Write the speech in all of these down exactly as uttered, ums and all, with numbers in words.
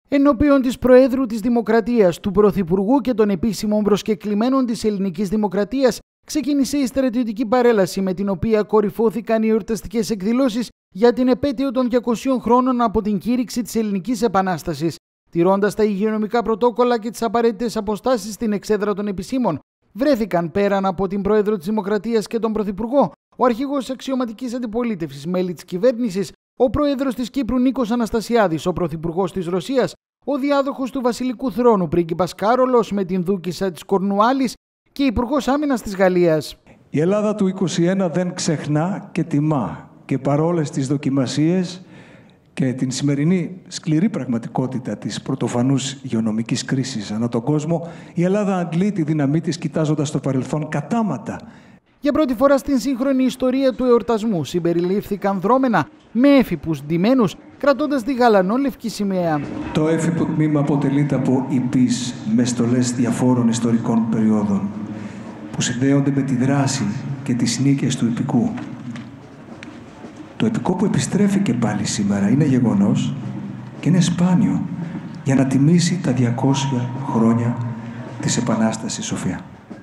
Ενώπιον της Προέδρου της Δημοκρατίας, του Πρωθυπουργού και των επίσημων προσκεκλημένων της Ελληνικής Δημοκρατίας ξεκίνησε η στρατιωτική παρέλαση με την οποία κορυφώθηκαν οι εορταστικές εκδηλώσεις για την επέτειο των διακοσίων χρόνων από την κήρυξη της Ελληνικής Επανάστασης. Τηρώντας τα υγειονομικά πρωτόκολλα και τις απαραίτητες αποστάσεις στην εξέδρα των επισήμων, βρέθηκαν πέραν από την Πρόεδρο της Δημοκρατίας και τον Πρωθυπουργό, ο αρχηγός αξιωματικής αντιπολίτευσης, μέλη της κυβέρνησης, ο Πρόεδρος της Κύπρου Νίκος Αναστασιάδης, ο Πρωθυπουργός της Ρωσίας, ο διάδοχος του βασιλικού θρόνου πρίγκιπας Κάρολος με την δούκισσα της Κορνουάλης και Υπουργός Άμυνας της Γαλλίας. Η Ελλάδα του είκοσι ένα δεν ξεχνά και τιμά, και παρόλες τις δοκιμασίες και την σημερινή σκληρή πραγματικότητα της πρωτοφανούς υγειονομικής κρίσης ανά τον κόσμο, η Ελλάδα αντλεί τη δύναμή της κοιτάζοντας το παρελθόν κατάματα. Για πρώτη φορά στην σύγχρονη ιστορία του εορτασμού συμπεριλήφθηκαν δρόμενα με έφυπους ντυμένους, κρατώντας τη γαλανόλευκη σημαία. Το έφυπο τμήμα αποτελείται από ιππείς με στολές διαφόρων ιστορικών περιόδων που συνδέονται με τη δράση και τις νίκες του ιππικού. Το ιππικό που επιστρέφει και πάλι σήμερα είναι γεγονός και είναι σπάνιο για να τιμήσει τα διακόσια χρόνια της Επανάστασης, Σοφία.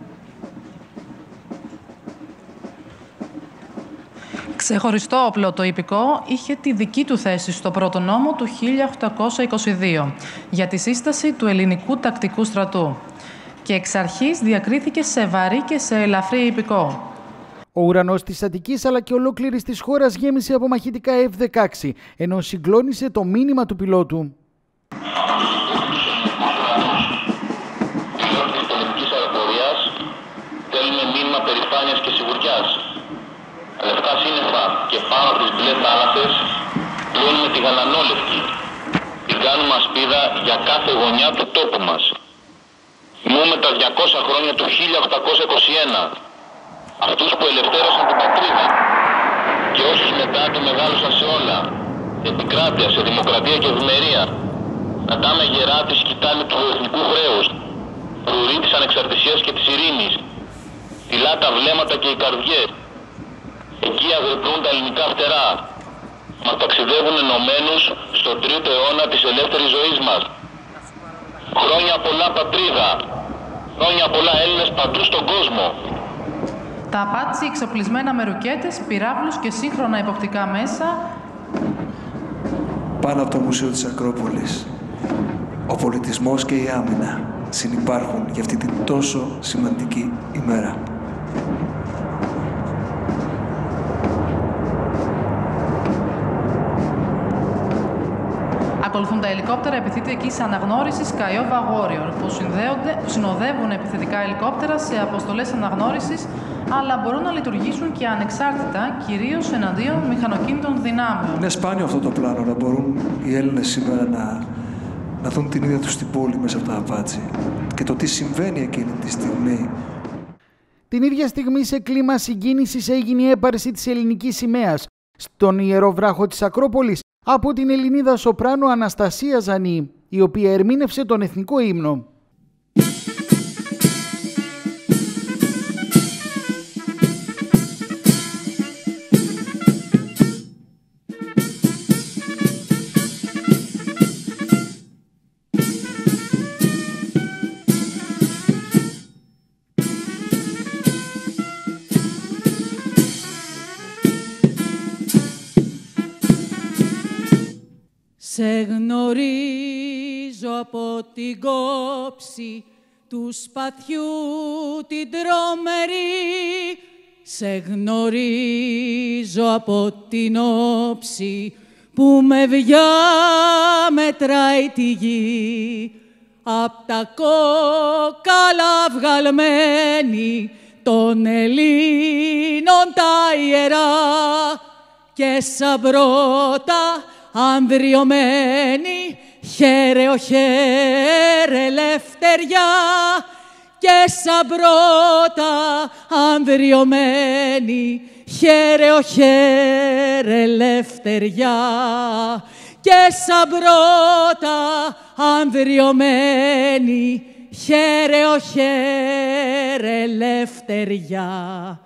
Ξεχωριστό όπλο το ιππικό είχε τη δική του θέση στο πρώτο νόμο του χίλια οκτακόσια είκοσι δύο για τη σύσταση του ελληνικού τακτικού στρατού και εξ αρχής διακρίθηκε σε βαρύ και σε ελαφρύ ιππικό. Ο ουρανός της Αττικής αλλά και ολόκληρης της χώρας γέμισε από μαχητικά εφ δεκαέξι, ενώ συγκλώνησε το μήνυμα του πιλότου. Πιλότοι της πολιτικής αεροπορίας θέλουμε μήνυμα περηφάνειας και σιγουριάς. Λευκά σύννεφα και πάνω από τις μπλε θάλασσες πλώνουμε τη γαλανόλευκη. Την κάνουμε ασπίδα για κάθε γωνιά του τόπου μας. Θυμούμε τα διακόσια χρόνια του χίλια οκτακόσια είκοσι ένα. Αυτούς που ελευθέρωσαν την πατρίδα και όσους μετά τη μεγάλωσαν σε όλα. Σε επικράτεια, σε δημοκρατία και ευημερία. Κρατάμε γερά τη σκητάλη του εθνικού χρέους. Φρουρή της ανεξαρτησίας και της ειρήνης. Φυλά τα βλέμματα και οι καρδιές. Εκεί αγρυπνούν τα ελληνικά φτερά. Μας ταξιδεύουν ενωμένους στον τρίτο αιώνα της ελεύθερης ζωής μας. Χρόνια πολλά πατρίδα. Χρόνια πολλά Έλληνες παντού στον κόσμο. Τα απάτσι εξοπλισμένα με ρουκέτες, πυράβλους και σύγχρονα υποπτικά μέσα. Πάνω από το Μουσείο της Ακρόπολης, ο πολιτισμός και η άμυνα συνυπάρχουν για αυτή την τόσο σημαντική ημέρα. Ακολουθούν τα ελικόπτερα επιθετικής αναγνώρισης Kiowa Warrior, που, που συνοδεύουν επιθετικά ελικόπτερα σε αποστολές αναγνώρισης, αλλά μπορούν να λειτουργήσουν και ανεξάρτητα, κυρίως εναντίον μηχανοκίνητων δυνάμεων. Είναι σπάνιο αυτό το πλάνο, να μπορούν οι Έλληνες σήμερα να, να δουν την ίδια τους στην πόλη μέσα από τα απάτσι και το τι συμβαίνει εκείνη τη στιγμή. Την ίδια στιγμή, σε κλίμα συγκίνησης, έγινε η έπαρση της ελληνικής σημαίας στον ιερό βράχο της Ακρόπολης από την Ελληνίδα σοπράνο Αναστασία Ζανή, η οποία ερμήνευσε τον εθνικό ύμνο. Σε γνωρίζω από την κόψη του σπαθιού την τρομερή. Σε γνωρίζω από την όψη που με βιά μετράει τη γη. Απ' τα κόκαλα βγαλμένη των Ελλήνων τα ιερά και σαν πρώτα ανδριωμένη, χαίρε ο χαίρε ελευθεριά, και σαν πρώτα ανδριωμένη, χαίρε ο χαίρε ελευθεριά, και σαν πρώτα ανδριωμένη, χαίρε ο χαίρε ελευθεριά.